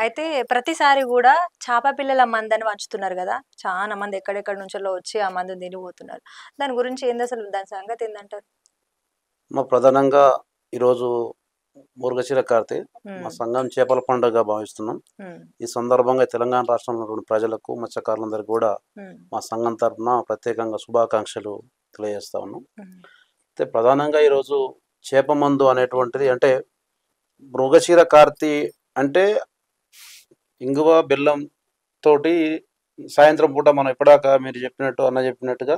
అయితే ప్రతిసారి కూడా చేప పిల్లల మందని పంచుతున్నారు కదా, చాలా మంది ఎక్కడెక్కడ నుంచో వచ్చి ఆ మందుని తినిపోతున్నారు. దాని గురించి ఏంది, అసలు దాని సంగతి ఏందంటారు? ప్రధానంగా ఈరోజు మురుగశిర కార్తె మా సంఘం చేపల పండుగగా భావిస్తున్నాం. ఈ సందర్భంగా తెలంగాణ రాష్ట్రంలో ఉన్నటువంటి ప్రజలకు, మత్స్యకారులందరికీ కూడా మా సంఘం తరఫున ప్రత్యేకంగా శుభాకాంక్షలు తెలియజేస్తా ఉన్నాం. అయితే ప్రధానంగా ఈరోజు చేప మందు అనేటువంటిది అంటే మృగశిర కార్తె అంటే ఇంగువ బెల్లం తోటి సాయంత్రం పూట మనం ఇప్పటిదాకా మీరు చెప్పినట్టు అన్న చెప్పినట్టుగా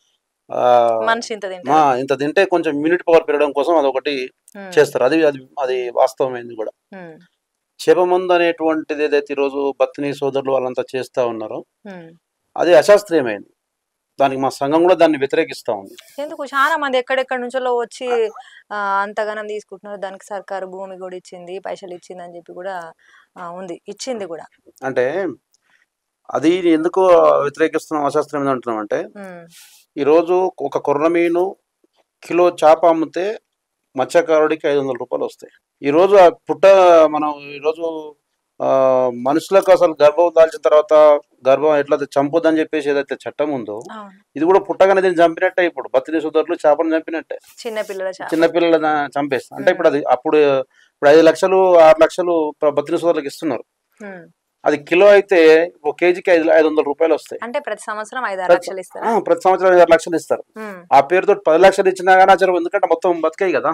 ఇంత తింటే కొంచెం ఇమ్యూనిటీ పవర్ పెరగడం కోసం అదొకటి చేస్తారు. అది అది అది వాస్తవమైంది కూడా. చేప మందు అనేటువంటిది ఏదైతే ఈరోజు బత్తిని సోదరులు వాళ్ళంతా చేస్తా ఉన్నారో అది అశాస్త్రీయమైంది. దానికి మా సంఘం కూడా దాన్ని వ్యతిరేకిస్తా ఉంది. ఎందుకు చాలా మంది ఎక్కడెక్కడ నుంచో వచ్చి అంతగానం తీసుకుంటున్నారు. దానికి సర్కారు భూమి కూడా ఇచ్చింది, పైసలు ఇచ్చింది అని చెప్పి కూడా ఉంది, ఇచ్చింది కూడా. అంటే అది ఎందుకు వ్యతిరేకిస్తున్నాం, అశాస్త్రీయం అంటున్నాం అంటే ఈరోజు ఒక కొర్రమీను కిలో చేప అమ్మితే మత్స్యకారుడికి 500 రూపాయలు వస్తాయి. ఈరోజు ఆ మనం ఈరోజు మనుషులకు అసలు గర్భం దాల్చిన తర్వాత గర్భం ఎట్లా చంపొద్దని చెప్పేసి ఏదైతే చట్టం ఉందో ఇది కూడా పుట్టగానే దీన్ని చంపినట్టే. ఇప్పుడు బత్తిని సోదరులు చేపను చంపినట్టే, చిన్నపిల్లల చంపేస్తా అంటే ఇప్పుడు అది ఇప్పుడు 5 లక్షలు 6 లక్షలు బత్తిని సోదరులకు ఇస్తున్నారు. అది కిలో అయితే ఒక కేజీకి 500 రూపాయలు వస్తాయి. అంటే ప్రతి సంవత్సరం 5-6 లక్షలు ఇస్తారు. ప్రతి సంవత్సరం 5-6 లక్షలు ఇస్తారు. ఆ పేరుతో 10 లక్షలు ఇచ్చినా కానీ ఆచారం, ఎందుకంటే మొత్తం బతికాయి కదా.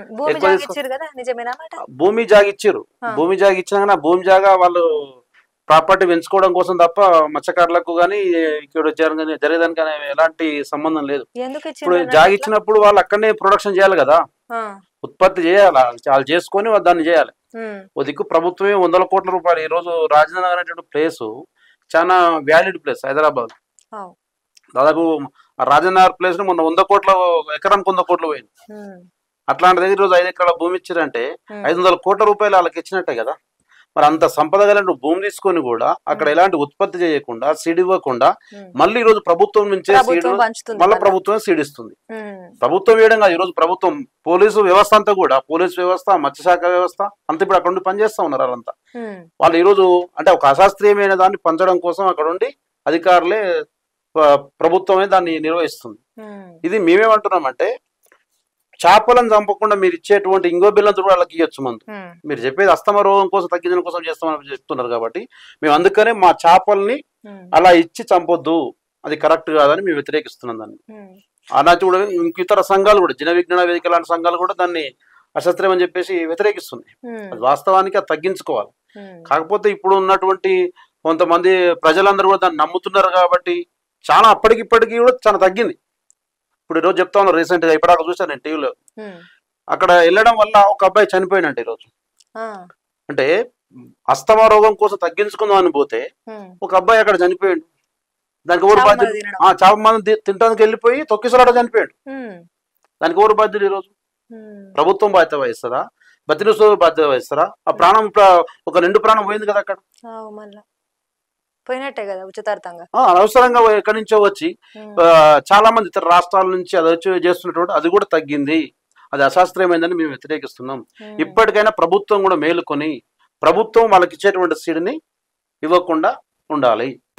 భూమి జాగిచ్చారు, భూమి జాగి ఇచ్చినా కానీ ఆ భూమి జాగా వాళ్ళు ప్రాపర్టీ పెంచుకోవడం కోసం తప్ప మత్స్యకారులకు కానీ ఇక్కడ జరిగేదానికి కానీ ఎలాంటి సంబంధం లేదు. ఇప్పుడు జాగిచ్చినప్పుడు వాళ్ళు అక్కడనే ప్రొడక్షన్ చేయాలి కదా, ఉత్పత్తి చేయాలి, వాళ్ళు చేసుకొని దాన్ని చేయాలి. ఓ దిక్కు ప్రభుత్వమే 100 కోట్ల రూపాయలు. ఈ రోజు రాజధాని అనేటువంటి ప్లేస్ చాలా వ్యాలిడ్ ప్లేస్ హైదరాబాద్. దాదాపు రాజనగర్ ప్లేస్ ను మొన్న 100 కోట్ల ఎకరానికి 100 కోట్లు పోయింది. అట్లాంటి దగ్గర రోజు 5 ఎకరాల భూమి ఇచ్చారంటే 500 కోట్ల రూపాయలు వాళ్ళకి ఇచ్చినట్టే కదా. మరి అంత సంపద కలిగిన భూమి తీసుకొని కూడా అక్కడ ఎలాంటి ఉత్పత్తి చేయకుండా సీడ్ ఇవ్వకుండా మళ్ళీ ఈ రోజు ప్రభుత్వం నుంచే సీడ్ మళ్ళీ ప్రభుత్వం సీడ్ ఇస్తుంది. ప్రభుత్వం వేయడం కాదు, ఈరోజు ప్రభుత్వం పోలీసు వ్యవస్థ అంతా కూడా, పోలీసు వ్యవస్థ, మత్స్యశాఖ వ్యవస్థ అంతా ఇప్పుడు అక్కడ ఉండి పనిచేస్తా ఉన్నారు. వాళ్ళంతా వాళ్ళు ఈరోజు అంటే ఒక అశాస్త్రీయమైన దాన్ని పంచడం కోసం అక్కడ ఉండి అధికారులే, ప్రభుత్వమే దాన్ని నిర్వహిస్తుంది. ఇది మేమేమంటున్నామంటే చేపలను చంపకుండా మీరు ఇచ్చేటువంటి ఇంగో బిల్లంతో కూడా వాళ్ళకి ఇవ్వచ్చు మందు. మీరు చెప్పేది అస్తమ రోగం కోసం తగ్గించడం కోసం చేస్తామని చెప్తున్నారు కాబట్టి మేము అందుకనే మా చేపల్ని అలా ఇచ్చి చంపొద్దు, అది కరెక్ట్ కాదని మేము వ్యతిరేకిస్తున్నాం దాన్ని. అలాంటి కూడా ఇంక ఇతర సంఘాలు కూడా, జన విజ్ఞాన వేదిక లాంటి సంఘాలు కూడా దాన్ని అశాస్త్రీయం అని చెప్పేసి వ్యతిరేకిస్తున్నాయి. అది వాస్తవానికి అది తగ్గించుకోవాలి. కాకపోతే ఇప్పుడు ఉన్నటువంటి కొంతమంది ప్రజలందరూ కూడా దాన్ని నమ్ముతున్నారు కాబట్టి చాలా అప్పటికిప్పటికీ కూడా చాలా తగ్గింది. ఇప్పుడు ఈరోజు చెప్తా ఉన్నారు, రీసెంట్ గా ఇప్పుడు అక్కడ చూసాను నేను టీవీలో, అక్కడ వెళ్ళడం వల్ల ఒక అబ్బాయి చనిపోయినట్టు ఈరోజు. అంటే అస్తమా రోగం కోసం తగ్గించుకుందాం అని పోతే ఒక అబ్బాయి అక్కడ చనిపోయాడు. దానికి ఎవరు బాధ్యులు? చేప మంది తినడానికి వెళ్ళిపోయి తొక్కిసలాట చనిపోయాడు. దానికి ఎవరు బాధ్యులు? ఈరోజు ప్రభుత్వం బాధ్యత వహిస్తారా, బతిని సోదరులు బాధ్యత వహిస్తారా? ఆ ప్రాణం ఒక 2 ప్రాణం పోయింది కదా అక్కడ, పోయినట్టే కదా ఉచితార్థంగా. అనవసరంగా ఎక్కడి నుంచో వచ్చి చాలా మంది ఇతర రాష్ట్రాల నుంచి అది వచ్చి చేస్తున్నటువంటి అది కూడా తగ్గింది. అది అశాస్త్రీయమైందని మేము వ్యతిరేకిస్తున్నాం. ఇప్పటికైనా ప్రభుత్వం కూడా మేలుకొని ప్రభుత్వం వాళ్ళకి ఇచ్చేటువంటి సీడ్ని ఇవ్వకుండా ఉండాలి.